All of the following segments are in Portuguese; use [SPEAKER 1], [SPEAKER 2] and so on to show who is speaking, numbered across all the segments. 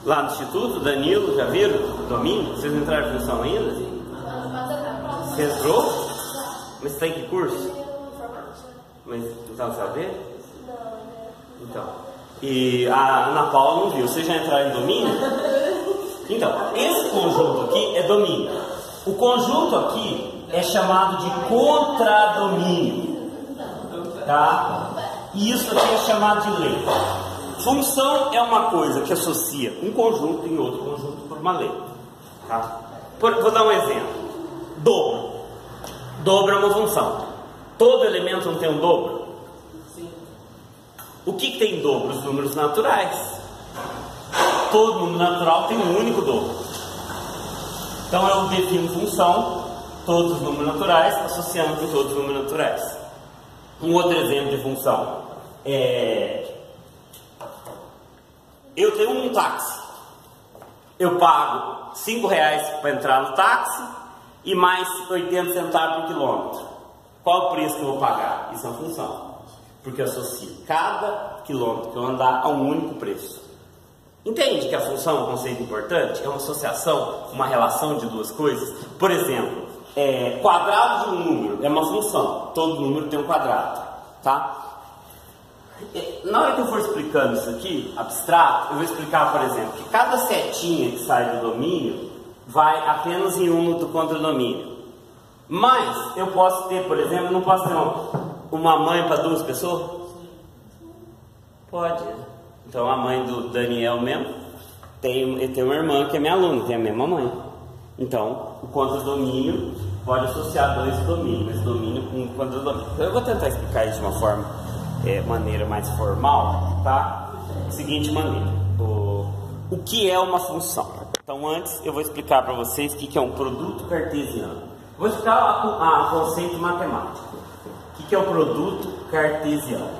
[SPEAKER 1] Lá no Instituto, Danilo, já viram? Domínio? Vocês entraram em função ainda? Você entrou? Mas você está em que curso? Mas então saber? Então. E a Ana Paula não viu. Vocês já entraram em domínio? Então, esse conjunto aqui é domínio. O conjunto aqui é chamado de contradomínio. Tá? E isso aqui é chamado de lei. Função é uma coisa que associa um conjunto em outro conjunto por uma lei. Tá? Vou dar um exemplo. Dobro. Dobro é uma função. Todo elemento não tem um dobro? Sim. O que tem dobro? Os números naturais. Todo número natural tem um único dobro. Então eu defino função, todos os números naturais, associando com todos os números naturais. Um outro exemplo de função é... Eu tenho um táxi. Eu pago R$5 para entrar no táxi e mais 80 centavos por quilômetro. Qual o preço que eu vou pagar? Isso é uma função. Porque eu associo cada quilômetro que eu andar a um único preço. Entende que a função é um conceito importante? É uma associação, uma relação de duas coisas. Por exemplo, quadrado de um número é uma função. Todo número tem um quadrado. Tá? Na hora que eu for explicando isso aqui, abstrato, eu vou explicar, por exemplo, que cada setinha que sai do domínio vai apenas em um do contradomínio. Mas eu posso ter, por exemplo, não posso ter uma mãe para duas pessoas? Pode. Então a mãe do Daniel mesmo tem uma irmã que é minha aluna, tem a mesma mãe. Então o contradomínio pode associar dois domínios, esse domínio com um contradomínio. Então eu vou tentar explicar isso de uma maneira mais formal, tá? Seguinte maneira, o que é uma função? Então antes eu vou explicar para vocês o que é um produto cartesiano. Vou explicar o conceito matemático. O que é o produto cartesiano?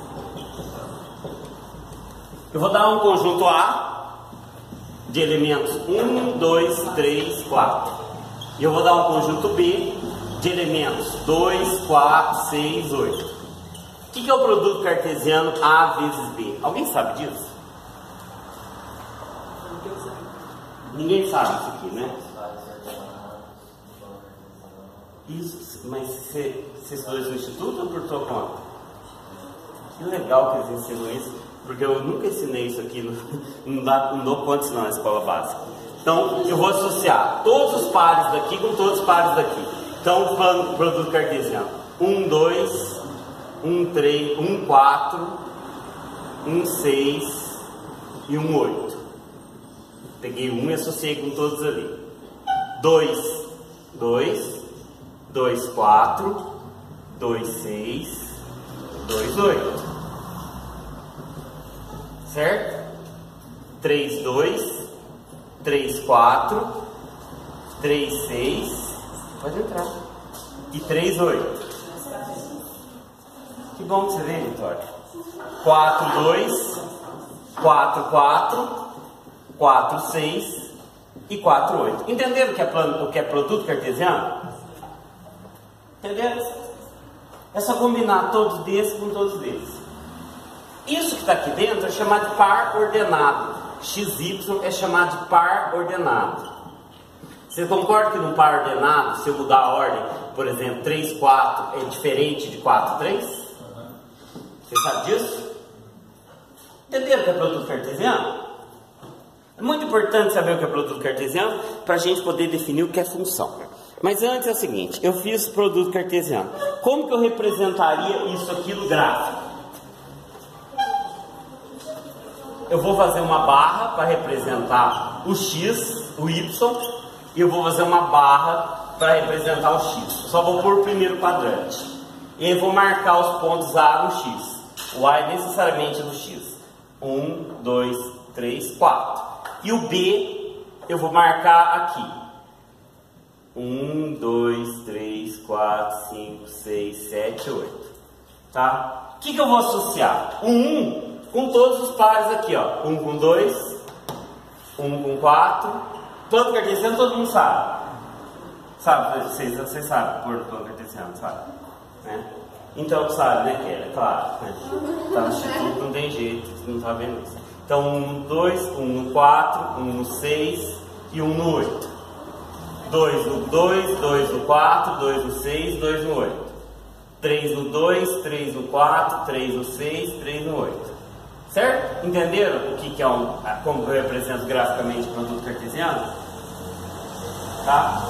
[SPEAKER 1] Eu vou dar um conjunto A de elementos 1, 2, 3, 4. E eu vou dar um conjunto B de elementos 2, 4, 6, 8. O que é o produto cartesiano A vezes B? Alguém sabe disso? Ninguém sabe isso aqui, né? Isso, mas você estudou isso no instituto ou por tua conta? Que legal que eles ensinam isso, porque eu nunca ensinei isso aqui, não dou conta disso não na escola básica. Então, eu vou associar todos os pares daqui com todos os pares daqui. Então, o produto cartesiano. 1, 2, 1, 3, 1, 4, 1, 6 e 1, 8. Peguei 1 e associei com todos ali. 2, 2, 2, 4, 2, 6, 2, 8. Certo? 3, 2, 3, 4, 3, 6, pode entrar. E 3, 8. Que bom que você veio, Vitória. 4, 2, 4, 4, 4, 6 e 4, 8. Entenderam o que é produto cartesiano? Entenderam? É só combinar todos desses com todos desses. Isso que está aqui dentro é chamado de par ordenado. XY é chamado de par ordenado. Você concorda que num par ordenado, se eu mudar a ordem, por exemplo, 3, 4 é diferente de 4, 3? Você sabe disso? Entenderam o que é produto cartesiano? É muito importante saber o que é produto cartesiano para a gente poder definir o que é função. Mas antes é o seguinte, eu fiz produto cartesiano. Como que eu representaria isso aqui no gráfico? Eu vou fazer uma barra para representar o x, o y, e eu vou fazer uma barra para representar o x. Só vou pôr o primeiro quadrante. E aí vou marcar os pontos A no x. O A é necessariamente no x. 1, 2, 3, 4. E o B eu vou marcar aqui. 1, 2, 3, 4, 5, 6, 7, 8. Tá? O que eu vou associar? O 1 com todos os pares aqui, ó. 1 com 2, 1 com 4. Plano cartesiano todo mundo sabe. Sabe, vocês sabem por plano cartesiano, sabe? Né? Então sabe, né, que era, claro. Né? Tá no instituto, não tem jeito, você não tá vendo isso. Então 1 no 2, 1 no 4, 1 no 6 e 1 no 8. 2 no 2, 2 no 4, 2 no 6, 2 no 8. 3 no 2, 3 no 4, 3 no 6, 3 no 8. Certo? Entenderam o que é como eu represento graficamente o produto cartesiano? Tá?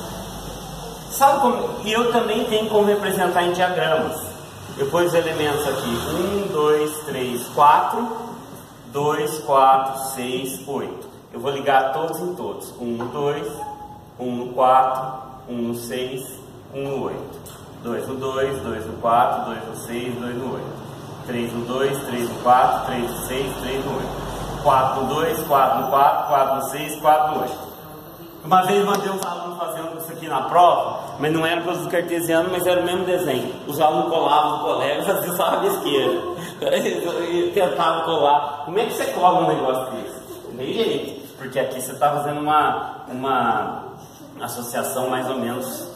[SPEAKER 1] Sabe como? E eu também tenho como representar em diagramas. Eu pus os elementos aqui: 1, 2, 3, 4, 2, 4, 6, 8. Eu vou ligar todos em todos: 1 no 2, 1 no 4, 1 no 6, 1 no 8. 2 no 2, 2 no 4, 2 no 6, 2 no 8. 3 no 2, 3 no 4, 3 no 6, 3 no 8. 4 no 2, 4 no 4, 4 no 6, 4 no 8. Uma vez mandei uns alunos fazendo isso aqui na prova, mas não era produto cartesiano, mas era o mesmo desenho. Os alunos colavam no colega e faziam só a besteira. E tentavam colar. Como é que você cola um negócio desse? Não tem jeito. Porque aqui você está fazendo uma associação mais ou menos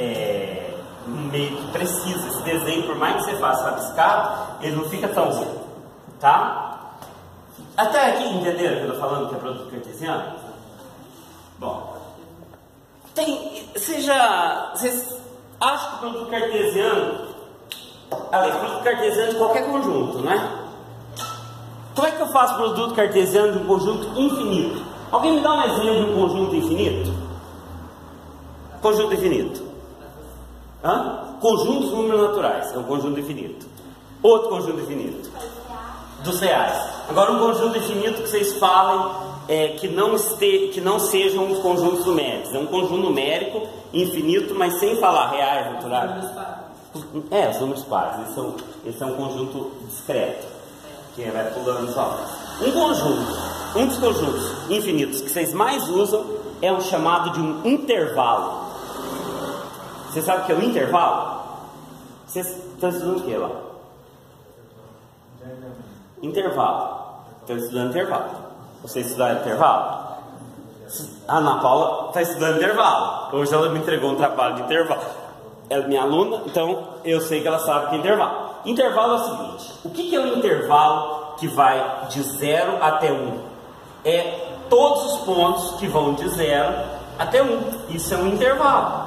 [SPEAKER 1] meio que precisa. Esse desenho, por mais que você faça rabiscado, ele não fica tão bom, tá? Até aqui entenderam que eu estou falando que é produto cartesiano? Bom, vocês acham que o produto cartesiano, aliás, produto cartesiano de qualquer conjunto, né? Como é que eu faço produto cartesiano de um conjunto infinito? Alguém me dá um exemplo de um conjunto infinito? Conjunto infinito. Conjuntos números naturais, é um conjunto infinito. Outro conjunto infinito. Dos reais. Agora um conjunto infinito que vocês falem que não sejam os conjuntos numéricos. É um conjunto numérico infinito, mas sem falar reais naturais. Os números pares. Esse é um conjunto discreto, que vai pulando só. Um dos conjuntos infinitos que vocês mais usam é o chamado de um intervalo. Você sabe o que é um intervalo? Vocês estão estudando o que lá? Intervalo. Estão estudando intervalo. Vocês estudaram intervalo? A Ana Paula está estudando intervalo. Hoje ela me entregou um trabalho de intervalo. Ela é minha aluna, então eu sei que ela sabe o que é intervalo. Intervalo é o seguinte: o que é um intervalo que vai de 0 até 1? É todos os pontos que vão de 0 até 1. Isso é um intervalo.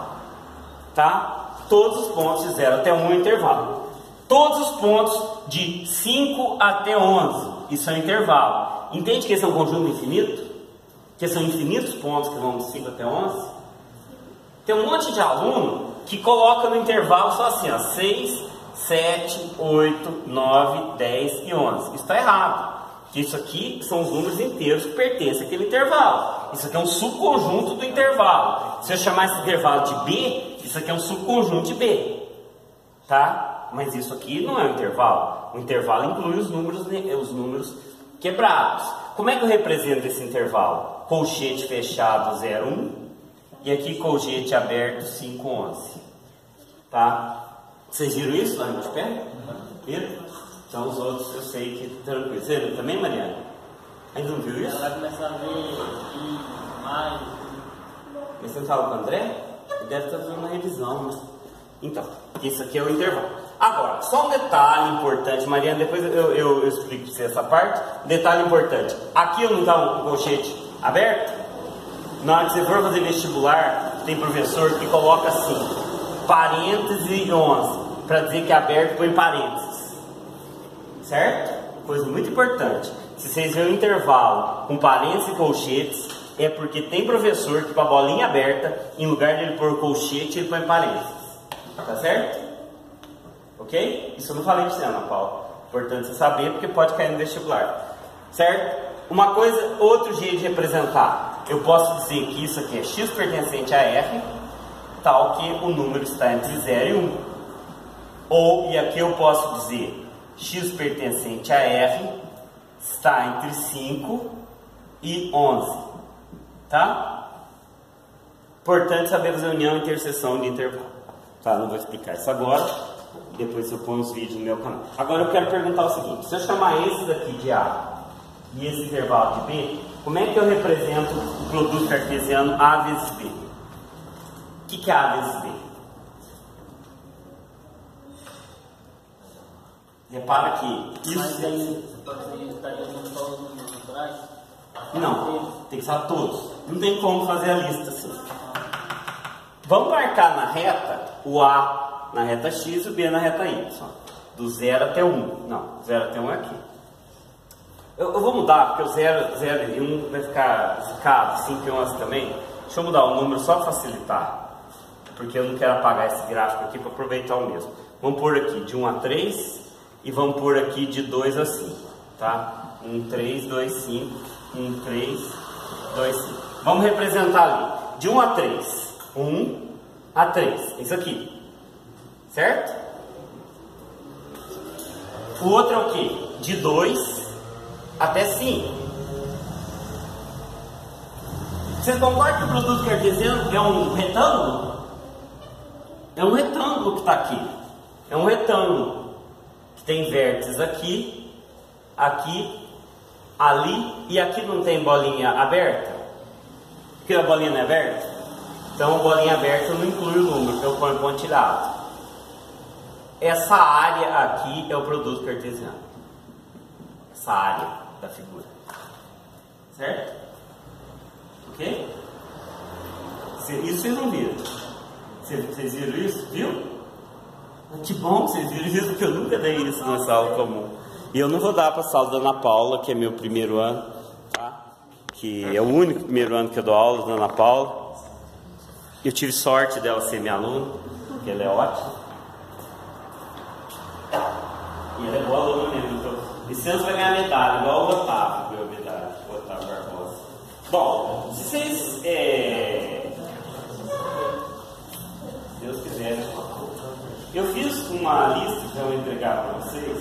[SPEAKER 1] Tá? Todos os pontos de 0 até 1 é um intervalo. Todos os pontos de 5 até 11, isso é um intervalo. Entende que esse é um conjunto infinito? Que são infinitos pontos que vão de 5 até 11? Tem um monte de aluno que coloca no intervalo só assim, ó, 6, 7, 8, 9, 10 e 11. Isso está errado. Isso aqui são os números inteiros que pertencem àquele intervalo. Isso aqui é um subconjunto do intervalo. Se eu chamar esse intervalo de B, isso aqui é um subconjunto de B. Tá? Mas isso aqui não é um intervalo. O intervalo inclui os números quebrados. Como é que eu represento esse intervalo? Colchete fechado 0, 1. E aqui colchete aberto 5, 11. Tá? Vocês viram isso lá no pé? Viram? Então os outros eu sei que tranquilo. Você viu também, Mariana? Ainda não viu isso?
[SPEAKER 2] Ela vai começar a ver mais.
[SPEAKER 1] Mas você não fala com o André? Ele deve estar fazendo uma revisão, né? Então, isso aqui é o intervalo. Agora, só um detalhe importante, Mariana, depois eu explico para você essa parte. Detalhe importante: aqui não está um colchete aberto? Na hora que você for fazer vestibular, tem professor que coloca assim, parêntese 11, para dizer que é aberto, põe parênteses. Certo? Coisa muito importante. Se vocês verem o intervalo com parênteses e colchetes, é porque tem professor que com a bolinha aberta, em lugar de ele pôr colchete, ele põe parênteses. Tá certo? Ok? Isso eu não falei de você, Ana Paula. Importante você saber, porque pode cair no vestibular. Certo? Uma coisa, outro jeito de representar. Eu posso dizer que isso aqui é x pertencente a R, tal que o número está entre 0 e 1. Ou, e aqui eu posso dizer x pertencente a R está entre 5 e 11. Tá? Importante saber fazer união e interseção de intervalo. Tá? Não vou explicar isso agora. Depois eu ponho os vídeos no meu canal. Agora eu quero perguntar o seguinte: se eu chamar esse daqui de A e esse intervalo de B, como é que eu represento o produto cartesiano A vezes B? O que é A vezes B? Repara que isso...
[SPEAKER 2] Mas aí você pode estar usando só os números. naturais?
[SPEAKER 1] Não, tem que usar todos. Não tem como fazer a lista assim. Vamos marcar na reta o A na reta X e o B na reta Y. Do 0 até 1. Não, 0 até 1 é aqui. Eu vou mudar, porque o 0 e 1 vai ficar zicado, 5 e 11 também. Deixa eu mudar o número só para facilitar. Porque eu não quero apagar esse gráfico aqui para aproveitar o mesmo. Vamos pôr aqui de 1 a 3 e vamos pôr aqui de 2 a 5. Tá? 1, 3, 2, 5. 1, 3, 2, 5. Vamos representar ali. De 1 a 3. 1 a 3. Isso aqui. Certo? O outro é o quê? De 2 até 5. Vocês concordam que o produto cartesiano é um retângulo? É um retângulo que está aqui. É um retângulo que tem vértices aqui, aqui, ali e aqui não tem bolinha aberta. Porque a bolinha não é aberta? Então a bolinha aberta não inclui o número, então eu ponho pontilhado. Essa área aqui é o produto cartesiano. Essa área da figura. Certo? Ok? Isso vocês não viram. Vocês viram isso? Viu? Que bom que vocês viram isso, porque eu nunca dei isso nessa aula comum. E eu não vou dar para a sala da Ana Paula, que é meu primeiro ano, tá? Que é o único primeiro ano que eu dou aula da Ana Paula. Eu tive sorte dela ser minha aluna, porque ela é ótima. E ela é boa aluna mesmo. Então, esse ano você vai ganhar medalha, igual o Otávio, ganhou medalha, o Otávio Barbosa. Bom, se vocês, se Deus quiser, eu fiz uma lista que eu vou entregar para vocês,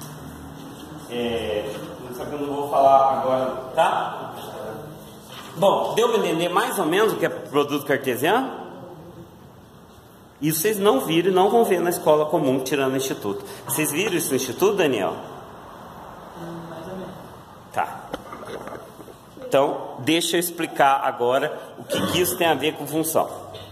[SPEAKER 1] só que eu não vou falar agora, tá? Bom, deu para entender mais ou menos o que é produto cartesiano? Isso vocês não viram e não vão ver na escola comum, tirando o instituto. Vocês viram isso no instituto, Daniel?
[SPEAKER 2] Mais ou menos.
[SPEAKER 1] Tá. Então, deixa eu explicar agora o que isso tem a ver com função.